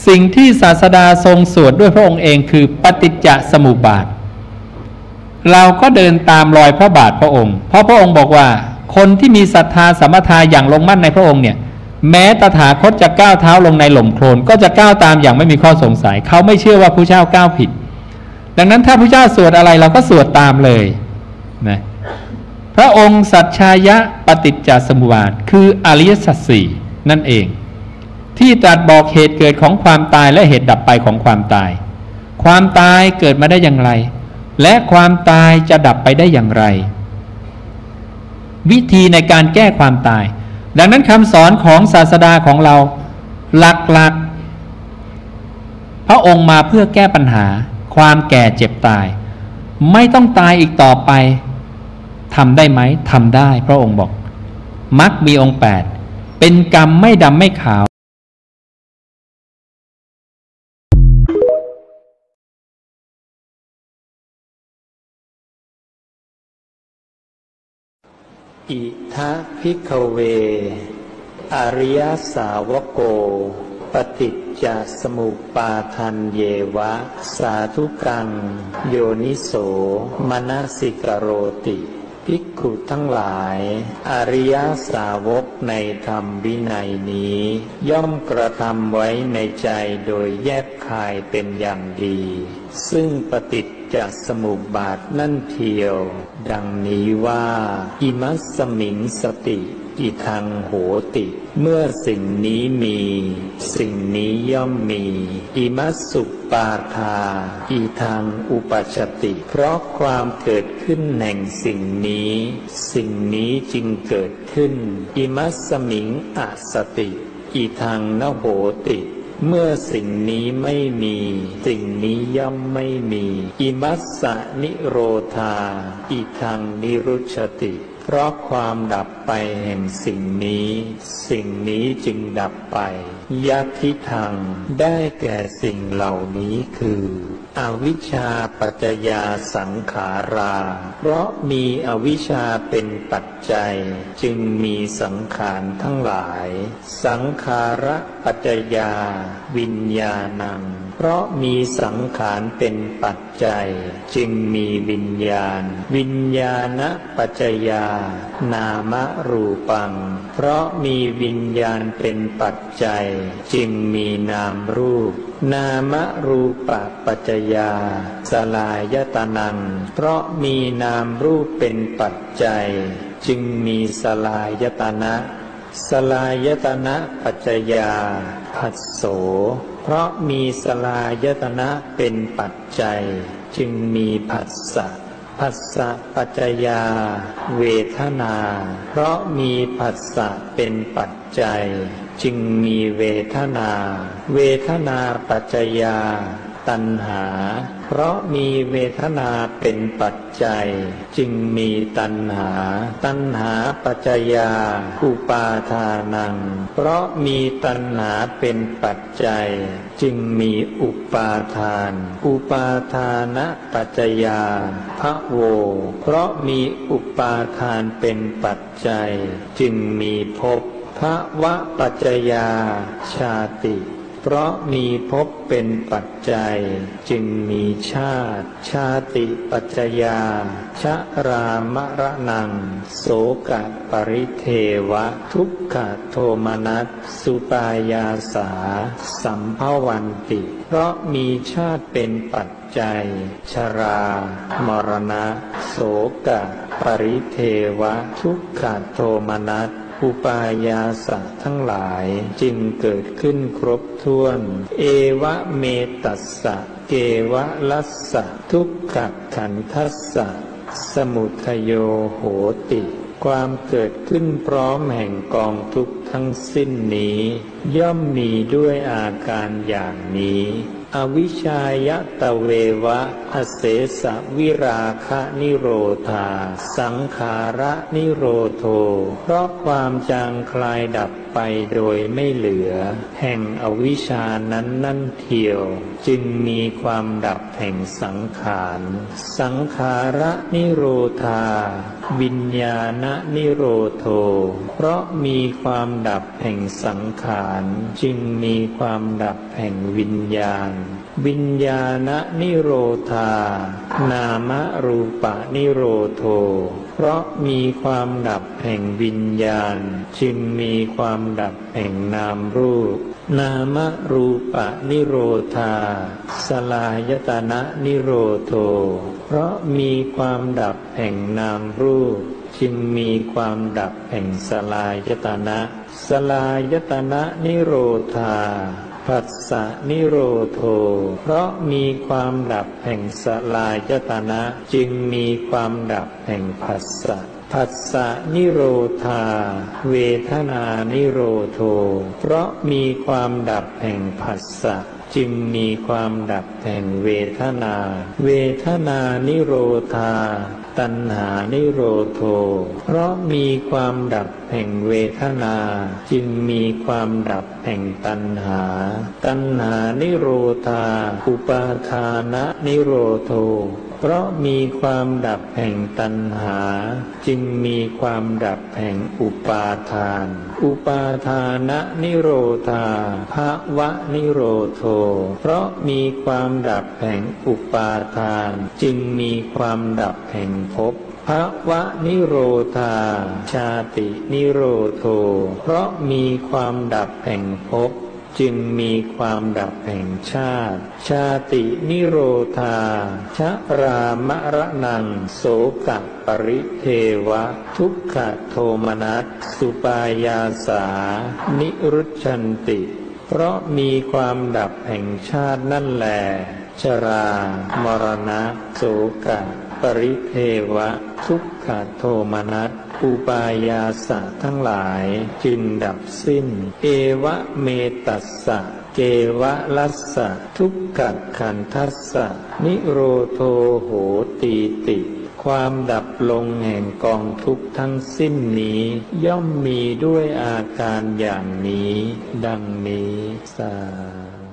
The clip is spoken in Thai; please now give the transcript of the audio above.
สิ่งที่ศาสดาทรงสวดด้วยพระองค์เองคือปฏิจจสมุปบาทเราก็เดินตามรอยพระบาทพระองค์เพราะพระองค์บอกว่าคนที่มีศรัทธาสัมมาทาอย่างลงมั่นในพระองค์เนี่ยแม้ตถาคตจะก้าวเท้าลงในหล่มโคลนก็จะก้าวตามอย่างไม่มีข้อสงสัยเขาไม่เชื่อว่าพระเจ้าก้าวผิดดังนั้นถ้าพระเจ้าสวดอะไรเราก็สวดตามเลยนะพระองค์สัจฉายะปฏิจจสมุปบาทคืออริยสัจสี่นั่นเองที่ตรัสบอกเหตุเกิดของความตายและเหตุดับไปของความตายความตายเกิดมาได้อย่างไรและความตายจะดับไปได้อย่างไรวิธีในการแก้ความตายดังนั้นคำสอนของศาสดาของเราหลักๆพระองค์มาเพื่อแก้ปัญหาความแก่เจ็บตายไม่ต้องตายอีกต่อไปทำได้ไหมทำได้พระองค์บอกมรรคมีองค์8เป็นกรรมไม่ดำไม่ขาวอิทัภิกขเวอริยสาวโกปฏิจจสมุปบาทันเยวะสาธุกังโยนิโสมนสิกโรติภิกขุทั้งหลายอริยสาวกในธรรมวินัยนี้ย่อมกระทำไว้ในใจโดยแยบคายเป็นอย่างดีซึ่งปฏิจจสมุปบาทนั่นเทียวดังนี้ว่าอิมัสสมิงสติอิทังโหติเมื่อสิ่งนี้มีสิ่งนี้ย่อมมีอิมัสสุปาทาอิทังอุปัชชติเพราะความเกิดขึ้นแห่งสิ่งนี้สิ่งนี้จึงเกิดขึ้นอิมัสสมิงอสติอิทังนโหติเมื่อสิ่งนี้ไม่มีสิ่งนี้ย่อมไม่มีอิมัสสนิโรธาอิทังนิรุชติเพราะความดับไปแห่งสิ่งนี้สิ่งนี้จึงดับไปยัตถิทังได้แก่สิ่งเหล่านี้คืออวิชชาปัจจยาสังขาราเพราะมีอวิชชาเป็นปัจจัยจึงมีสังขารทั้งหลายสังขาระปัจจยาวิญญาณังเพราะมีสังขารเป็นปัจจัยจึงมีวิญญาณวิญญาณปัจจยานามรูปังเพราะมีวิญญาณเป็นปัจจัยจึงมีนามรูปนามรูปปัจจยาสลายตนังเพราะมีนามรูปเป็นปัจจัยจึงมีสลายตนะสลายตนะปัจจยาผัสโสเพราะมีสลายตนะเป็นปัจจัยจึงมีผัสสะผัสสะปัจจยาเวทนาเพราะมีผัสสะเป็นปัจจัยจึงมีเวทนาเวทนาปัจจยาตัณหาเพราะมีเวทนาเป็นปัจจัยจึงมีตัณหาตัณหาปัจจยาอุปาทานังเพราะมีตัณหาเป็นปัจจัยจึงมีอุปาทานอุปาทานะปัจจยาภโวเพราะมีอุปาทานเป็นปัจจัยจึงมีภพภวะปัจจยาชาติเพราะมีภพเป็นปัจจัยจึงมีชาติชาติปัจจยาชรามรณังโสกปริเทวะทุกขโทมนัสสุปายาสาสัมภวันติเพราะมีชาติเป็นปัจจัยชรามรณะโสกปริเทวะทุกขโทมนัสอุปายาสะทั้งหลายจึงเกิดขึ้นครบถ้วนเอวะเมตัสสะเกวะลัสสะทุกขขันธัสสะสมุทัยโยโหติความเกิดขึ้นพร้อมแห่งกองทุกข์ทั้งสิ้นนี้ย่อมมีด้วยอาการอย่างนี้อวิชชายตะเววะอเสสะวิราคะนิโรธาสังขาระนิโรโธเพราะความจางคลายดับไปไปโดยไม่เหลือแห่งอวิชชานั้นนั่นเทียวจึงมีความดับแห่งสังขารสังขาระนิโรธาวิญญาณนิโรโธเพราะมีความดับแห่งสังขารจึงมีความดับแห่งวิญญาณวิญญาณนิโรธานามรูปนิโรโธเพราะมีความดับแห่งวิญญาณจึงมีความดับแห่งนามรูปนามรูปนิโรธาสลายตนะนิโรโธเพราะมีความดับแห่งนามรูปจึงมีความดับแห่งสลายตนะสลายตนะนิโรธาผัสสะนิโรโธเพราะมีความดับแห่งสลายตนะจึงมีความดับแห่งผัสสะผัสสะนิโรธาเวทนานิโรโธเพราะมีความดับแห่งผัสสะจึงมีความดับแห่งเวทนาเวทนานิโรธาตัณหานิโรโธเพราะมีความดับแห่งเวทนาจึงมีความดับแห่งตัณหาตัณหานิโรธาอุปาทานนิโรโธเพราะมีความดับแห่งตัณหาจึงมีความดับแห่งอุปาทานอุปาทานนิโรธาภวะนิโรโธเพราะมีความดับแห่งอุปาทานจึงมีความดับแห่งภพภวะนิโรธาชาตินิโรโธเพราะมีความดับแห่งภพจึงมีความดับแห่งชาติชาตินิโรธาชรามรณังโสกปริเทวะทุกขโทมนัสสุปายาสานิรุชชันติเพราะมีความดับแห่งชาตินั่นแลชรามรณะโสกปริเทวะทุกขโทมนัสอุปายาสะทั้งหลายจึงดับสิ้นเอวะเมตัสสะเกวะลัสสะทุกขขันธัสสะนิโรโธโหตีติความดับลงแห่งกองทุกข์ทั้งสิ้นนี้ย่อมมีด้วยอาการอย่างนี้ดังนี้สาธุ